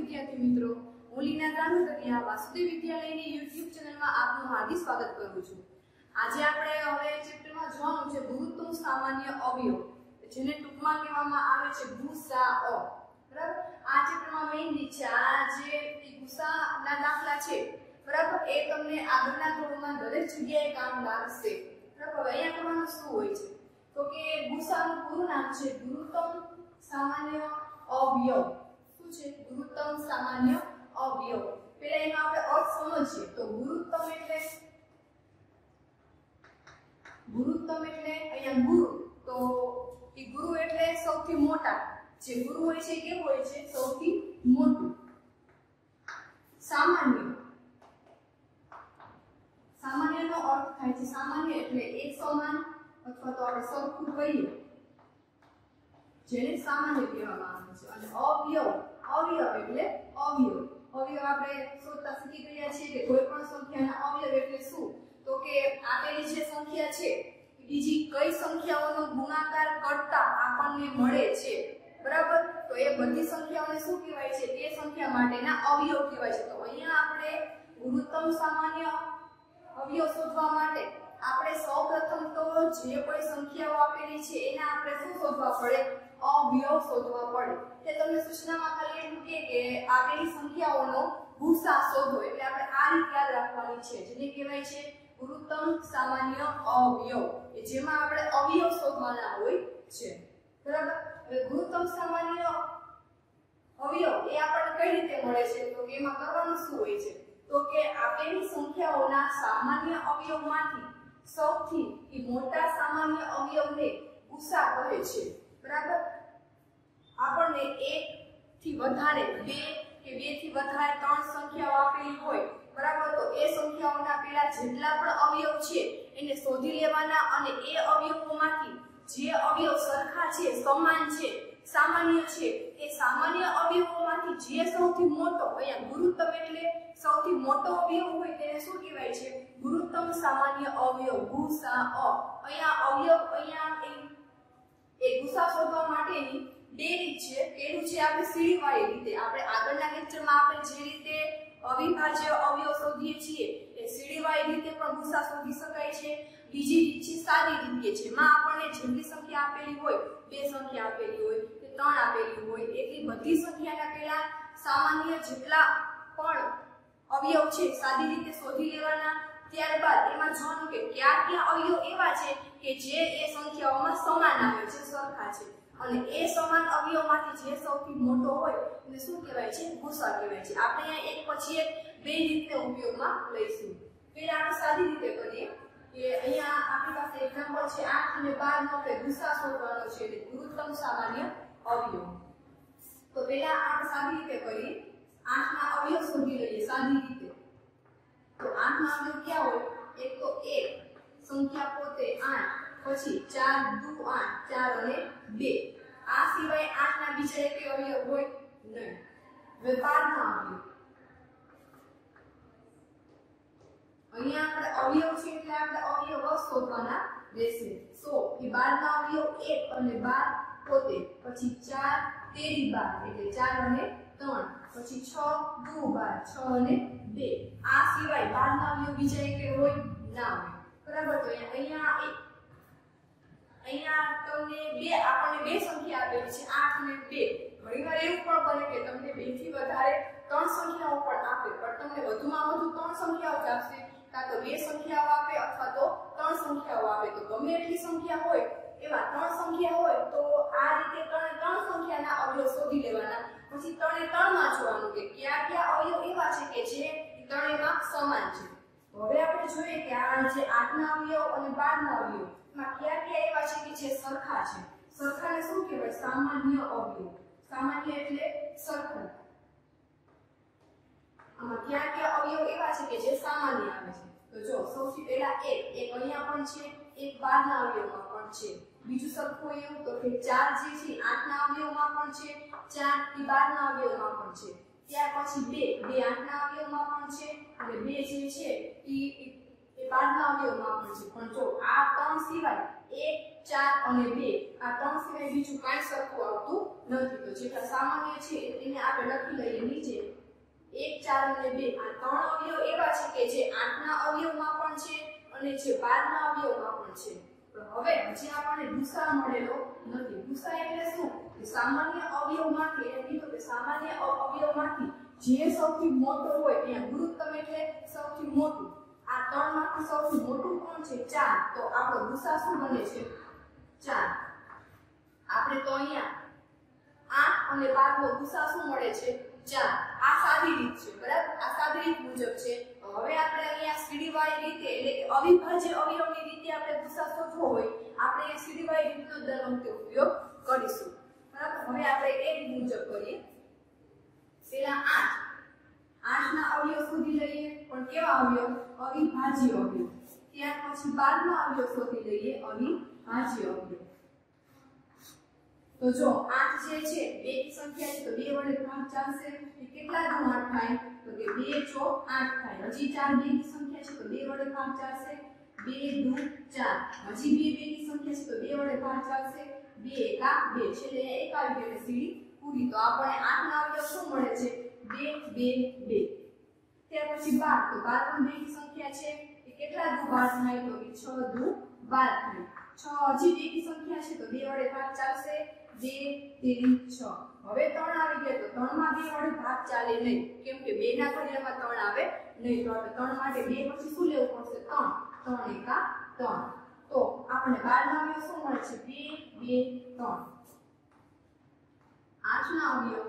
વિદ્યાર્થી મિત્રો, હું લીના ગાંધીકરિયા વાસુદેવ વિદ્યાલયની YouTube ચેનલમાં આપનું હાર્દિક સ્વાગત કરું છું। આજે આપણે હવે ચેપ્ટરમાં જોવાનું છે ગુરુત્વ સામાન્ય અવયવ, જેને ટૂંકમાં કહેવામાં આવે છે ગુસાઅ। બરાબર, આ ચેપ્ટરમાં મેઈન રીત છે આ જે ગુસાના દાખલા છે, બરાબર, એ તમને આગળના ધોરણમાં દરેક જગ્યાએ કામ લાગશે। બરાબર, અહીંયા કરવાનું શું હોય છે તો કે ગુસાનું પૂરું નામ છે ગુરુત્વ સામાન્ય અવયવ। શું છે? ગુરુત્વ સામાન્ય અવયવ। પહેલા એનો આપણે અર્થ સમજીએ તો ગુરુત્વ એટલે અહીંયા ગુરુ, તો એ ગુરુ એટલે સૌથી મોટા, જે ગુરુ હોય છે કેવું હોય છે? સૌથી મોટું। સામાન્યનો અર્થ થાય છે સામાન્ય એટલે એક સમાન અથવા તો આપણે સરખું કહીએ, જેને સામાન્ય કહેવામાં આવે છે। અને અવયવ એટલે અવયવ આપણે શોધતા શીખી ગયા છીએ કે કોઈ પણ સંખ્યાના અવયવ એટલે શું, તો કે આપેલી જે સંખ્યા છે બીજી કઈ સંખ્યાઓનો ગુણાકાર કરતા આપણને મળે છે, બરાબર, તો એ બધી સંખ્યાઓને શું કહેવાય છે? તે સંખ્યા માટેના અવયવ કહેવાય છે। તો અહીંયા આપણે ગુરુત્વ સામાન્ય અવયવ શોધવા માટે આપણે સૌપ્રથમ તો જે કોઈ સંખ્યાઓ આપેલી છે એના આપણે શું શોધવા પડે? અવયવ શોધવા પડે। તે તમને સૂચનામાં ખાલી એટલું કે આપેલી સંખ્યાઓનો ગુસા શોધો, એટલે આપણે આ રીત યાદ રાખવાની છે, જેને કહેવાય છે ગુરુત્વ સામાન્ય અવયવ, જેમાં આપણે અવયવ શોધવાના હોય છે, બરાબર। હવે ગુરુત્વ સામાન્ય અવયવ એ આપણને કઈ રીતે મળે છે તો કે એમાં કરવાનું શું હોય છે તો કે આપેલી સંખ્યાઓના સામાન્ય અવયવમાંથી સૌથી મોટા સામાન્ય અવયવને ગુસા કહે છે, બરાબર। આપણને 1 થી વધારે 2 કે 2 થી વધારે 3 સંખ્યાઓ આપેલી હોય, બરાબર, તો એ સંખ્યાઓના પેલા જેટલા પણ અવયવ છે એને શોધી લેવાના અને એ અવયવોમાંથી જે અવયવ સરખા છે, સમાન છે, સામાન્ય છે, એ સામાન્ય અવયવોમાંથી જે સૌથી મોટો, અહીંયા ગુરુત્વ એટલે સૌથી મોટો અવયવ હોય તેને શું કહેવાય છે? ગુરુત્વ સામાન્ય અવયવ, ગુસાઅ। અહીંયા એ ગુસા શોધવા માટેની બે રીત છે। પહેલું છે આપણે સીડીવાળી રીતે, આપણે આગળના લેક્ચરમાં આપણે જે રીતે અવિભાજ્ય અવયવ શોધીએ છીએ એ સીડીવાળી રીતે પણ ગુસા શોધી શકાય છે। બીજી રીત છે સાદી રીત, જેમાં આપણને જેટલી સંખ્યા આપેલી હોય, 2 સંખ્યા આપેલી હોય કે 3 આપેલી હોય, એટલી બધી સંખ્યાના પેલા સામાન્ય જેટલા પણ અવયવ છે સાદી રીતે શોધી લેવાના। ત્યારબાદ એમાં જોવાનું કે કયા અવયવ એવા છે કે જે એ સંખ્યાઓમાં સમાન આવે છે, સરખા છે, અને એ સમાન અવયવમાંથી જે સૌથી મોટો હોય એને શું કહેવાય છે? ગુસા કહેવાય છે। આપણે અહીંયા એક પછી એક બે રીતે ઉપયોગમાં લઈશું। પહેલા આપણે સાદી રીતે કરીએ કે અહીંયા આપણી પાસે એક્ઝામ્પલ છે 8 અને 12 નો આપણે ગુસા શોધવાનો છે, એટલે ગુરુત્વ સામાન્ય અવયવ। તો પહેલા આપણે સાદી રીતે કરીએ, 8 ના અવયવ શોધી લઈએ સાદી રીતે। તો 8 ના અવયવ ક્યાં હોય? એક તો 1 સંખ્યા પોતે 8, પછી 4 દુ 8, 4 અને 2, આ સિવાય 8 ના બીજા એક અવયવ હોય નહીં। હવે 12 ના અવયવ, અહીંયા આપણે અવયવ છે એટલે આપણે અવયવ શોધવાના રહેશે। તો એ 12 ના અવયવ 1 અને 12 પોતે, પછી 4 તેરી 12 એટલે 4 અને 3, પછી 6 દુ 12, 6 અને 2, આ સિવાય 12 ના અવયવ બીજા એક હોય ના હોય, બરાબર। તો અહીંયા તમને આપણને બે સંખ્યા આપેલી છે 8 અને 2। ઘણીવાર એવું પણ બને કે તમને 2 થી વધારે 3 સંખ્યાઓ પણ આપે, પણ તમને વધુમાં વધુ 3 સંખ્યાઓ જ આપશે, કાં તો 2 સંખ્યાઓ આપે અથવા તો 3 સંખ્યાઓ આપે। તો ગમે એટલી સંખ્યા હોય એવા 3 સંખ્યા હોય તો આ રીતે 3 સંખ્યાના અવયવ શોધી લેવાના। પછી 3 માં જોવાનું કે કયા અવયવ એવા છે કે જે ત્રણેયમાં સમાન છે। હવે આપણે જોઈએ કે આ જે 8 ના અવયવ અને 12 ના અવયવ માં કયા એવા છે કે જે સરખા છે। સરખાને શું કહેવાય? સામાન્ય અવયવ। સામાન્ય એટલે સરખું। આમાં કયા અવયવ એવા છે કે જે સામાન્ય આવે છે? તો જો સૌથી પહેલા એક અહીંયા પણ છે, એક 12 ના અવયવમાં પણ છે। બીજું સરખું એવું તો કે 4 જે છે 8 ના અવયવમાં પણ છે, 4 થી 12 ના અવયવમાં પણ છે। ત્યાર પછી 2 8 ના અવયવમાં પણ છે, અને 2 જે છે એ 12 ના અવયવમાં પણ છે। પણ જો આ 3 સિવાય 1 4 અને 2 આ ત્રણ સિવાય બીજું કાંઈ સરખું આવતું નથી તો જેટલા સામાન્ય છે એને આપણે લખી લઈએ નીચે 1 4 અને 2 આ ત્રણ અવયવ એવા છે કે જે 8 ના અવયવમાં પણ છે અને જે 12 ના અવયવમાં પણ છે તો હવે હજી આપણને ગુસા મળેલો નથી ગુસા એટલે શું કે સામાન્ય અવયવમાંથી એટલે કીધું કે સામાન્ય અવયવમાંથી જે સૌથી મોટો હોય ત્યાં ગુરુત્તમ એટલે સૌથી મોટું આ ત્રણમાંથી સૌથી મોટું કોણ છે 4 તો આપણો ગુસા શું બને છે 4 આપણે તો અહીંયા 8 અને 12 નો ગુસા શું મળે છે 4 આ સાદી રીત છે બરાબર આ સાદી રીત મુજબ છે હવે આપણે અહીંયા સીડીવાળી રીતે એટલે કે અવિભાજ્ય અવયવની રીતે આપણે ગુસા શોધવો હોય આપણે સીડીવાળી રીતનો દર વખતે ઉપયોગ કરીશું બરાબર હવે આપણે એ રીત મુજબ કરીએ પેલા 8 ના અવયવ શોધી લઈએ પણ કેવા અવયવ અવિભાજ્ય અવયવ ત્યાર પછી 12 નો અવયવ શોધી લઈએ અવિભાજ્ય અવયવ તો જો 8 જે છે બે ની સંખ્યા છે તો 2 વડે ભાગ ચાલશે એ કેટલા ગુણ 8 થાય તો કે 2 ચોક 8 થાય હજી 4 બે ની સંખ્યા છે તો 2 વડે ભાગ ચાલશે 2 દુ 4 હજી 2 ની સંખ્યા છે તો 2 વડે ભાગ ચાલશે 2 એકા 2 છેલ્લે એક આવી ગયો એટલે સીડી પૂરી તો આપણે 8 ના અવયવ શું મળે છે 2 2 2 ત્યાર પછી 12 તો 12 પણ 2 ની સંખ્યા છે એ કેટલા દુ 12 થાય તો કે 6 દુ 12 થાય 6 હજી 2 ની સંખ્યા છે તો 2 વડે ભાગ ચાલશે 2 3 6 હવે 3 આવી ગયા તો 3 માં 2 વડે ભાગ ચાલે નહીં કેમ કે 2 ના ઘડિયામાં 3 આવે નહીં તો આપણે 3 માટે 2 પછી શું લેવું પડશે 3 3 એકા 3 તો આપણે 12 ના અવયવ શું મળે છે 2 2 3 8 ના અવયવ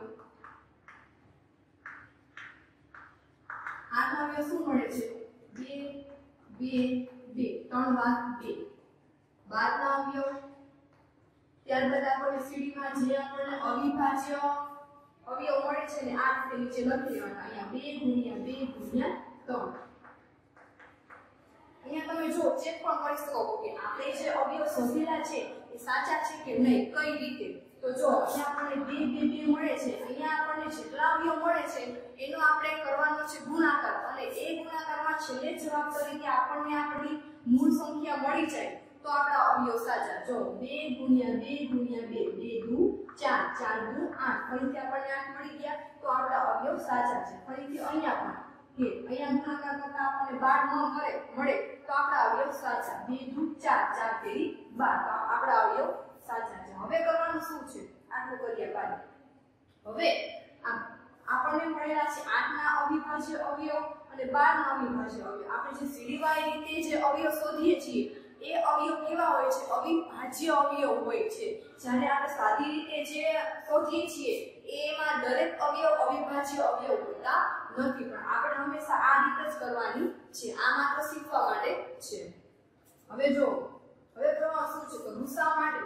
8 ના અવયવ શું મળે છે 2 2 2 3 વાર 2 12 ના અવયવ ત્યારબાદ આપણે સીડીમાં જે આપણને અવિભાજ્ય અવયવ મળે છે ને આ રીતે નીચે લખી દેવાના અહીંયા 2 ગુણ્યા 2 ગુણ્યા 3 અહીંયા તમે જો ચેક પણ કરી શકો કે આપણે જે અવયવ શોધેલા છે એ સાચા છે કે નહીં કઈ રીતે તો જો અહીંયા આપણને 2 2 2 મળે છે અહીંયા આપણને જેટલા અવયવ મળે છે એનો આપણે કરવાનો છે ગુણાકાર અને એ ગુણાકારમાં છેલ્લે જવાબ તરીકે આપણને આપણી મૂળ સંખ્યા મળી જાય તો આપણા અવયવ સાચા જો 2 ગુણ્યા 2 ગુણ્યા 2 2 દુ 4 4 દુ 8 ફરીથી આપણને 8 મળી ગયા તો આપણા અવયવ સાચા છે ફરીથી અહીંયા પણ કે અહીંયા ગુણાકાર કરતા આપણને 12 ન મળે તો આપણા અવયવ સાચા 2 દુ 4 4 તેરી 12 તો આપણા અવયવ સાચા છે હવે કરવાનું શું છે આટલું કર્યા બાદ હવે આપણને મળેલા છે 8 ના અવિભાજ્ય અવયવ અને 12 ના અવિભાજ્ય અવયવ આપણે જે સીડીવાળી રીતે જે અવયવ શોધીએ છીએ એ અવયવ કેવા હોય છે અવિભાજ્ય અવયવ હોય છે જ્યારે આપણે સાદી રીતે જે શોધીએ છીએ એમાં દરેક અવયવ અવિભાજ્ય અવયવ હોતા નથી પણ આપણે હંમેશા આ રીતે જ કરવાની છે આ માત્ર શીખવા માટે છે હવે જો હવે પ્રમાણ શું છે તો ગુસા માટે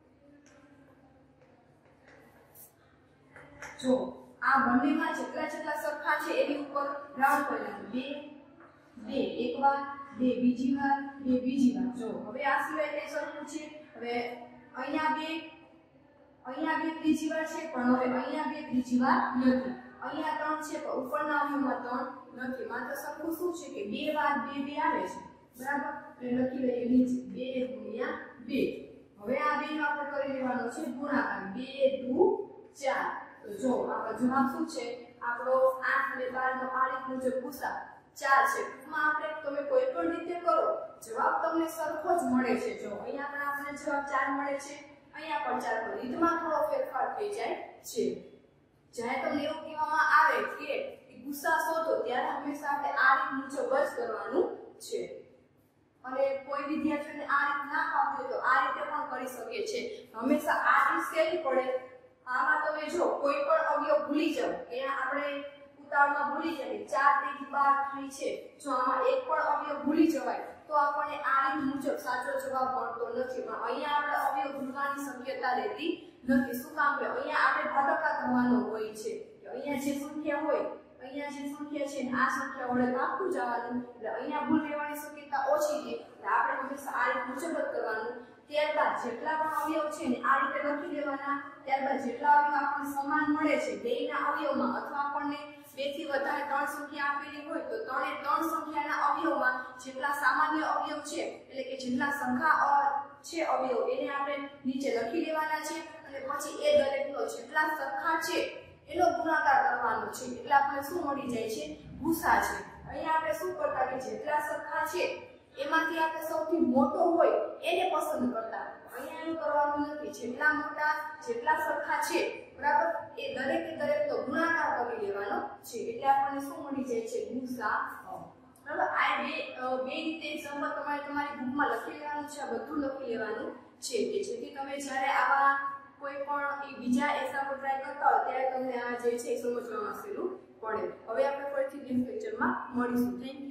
જો આ બંનેમાં જેટલા સરખા છે એની ઉપર રાઉન્ડ કરી નાખો 2 2 એક વાર 2 બીજી વાર 2 બીજી વાર જો હવે આ સિવાય કઈ સરખું છે હવે અહીંયા 2 ત્રીજી વાર છે પણ હવે અહીંયા 2 ત્રીજી વાર નથી અહીંયા 3 છે પણ ઉપરના અવયવમાં 3 નથી માત્ર સરખું શું છે કે 2 વાર 2 2 આવે છે બરાબર એટલે લખી લઈએ નીચે 2 ગુણ્યા 2 હવે આ 2 નો આપણે કરી લેવાનો છે ગુણાકાર 2 દુ 4 તો જો આપણો જવાબ શું છે આપણો 8 અને 12 નો આ રીત મુજબ ગુસા 4 છે માં આપણે તમે કોઈ પણ રીતે કરો જવાબ તમને સરખો જ મળે છે જો અહીંયા પણ આપણને જવાબ 4 મળે છે અહીંયા પણ 4 પણ રીતમાં થોડો ફેરફાર થઈ જાય છે જ્યારે તમને એવું કહેવામાં આવે કે ગુસા શોધો ત્યારે હંમેશા આપણે આ રીત મુજબ જ કરવાનું છે અને કોઈ વિદ્યાર્થીને આ રીત ના ફાવતી તો આ રીતે પણ કરી શકે છે હંમેશા આ રીત સહેલી પડે આમાં તમે જો કોઈ પણ અવયવ ભૂલી જાવ અહીંયા આપણે ઉતાવળમાં ભૂલી જાય 4 થી 12 થાય છે જો આમાં એક પણ અવયવ ભૂલી જવાય તો આપણને આ રીત મુજબ સાચો જવાબ મળતો નથી પણ અહીંયા આપણે અવયવ ભૂલવાની શક્યતા રહેતી નથી શું કામ કે અહીંયા આપણે ભાગાકાર કરવાનો હોય છે અહીંયા જે સંખ્યા હોય અહીંયા જે સંખ્યા છે આ સંખ્યા વડે ભાગતું જવાનું એટલે અહીંયા ભૂલ રહેવાની શક્યતા ઓછી છે એટલે આપણે હંમેશા આ રીત મુજબ જ કરવાનું ત્યારબાદ જેટલા પણ અવયવ છે ને આ રીતે લખી દેવાના ત્યારબાદ જેટલા અવયવ આપણને સમાન મળે છે બેયના અવયવમાં અથવા આપણને 2 થી વધારે 3 સંખ્યા આપેલી હોય તો 3 સંખ્યાના અવયવમાં જેટલા સામાન્ય અવયવ છે એટલે કે જેટલા છે અવયવ એને આપણે નીચે લખી લેવાના છે અને પછી એ દરેકનો જેટલા સરખા છે એનો ગુણાકાર કરવાનો છે એટલે આપણે શું મળી જાય છે ભૂસા છે અહીંયા આપણે શું કરતા કે જેટલા સરખા છે એમાંથી આપણે સૌથી મોટો હોય એને પસંદ કરતા અહીંયા એવું કરવાનું નથી જેટલા મોટા જેટલા સરખા છે બરાબર એ દરેકનો ગુણાકાર કરી લેવાનો છે એટલે આપણને શું મળી જાય છે ભૂસા બરાબર આ બે રીતે એક્ઝામ્પલ તમારી બુકમાં લખી લેવાનું છે આ બધું લખી લેવાનું છે કે જેથી તમે જ્યારે આવા કોઈ પણ બીજા એક્ઝામ્પલ ટ્રાય કરતા હોય ત્યારે તમને આ જે છે સમજવામાં સહેલું પડે હવે આપણે ફરીથી નેક્સ્ટ લેક્ચરમાં મળીશું થેન્ક યુ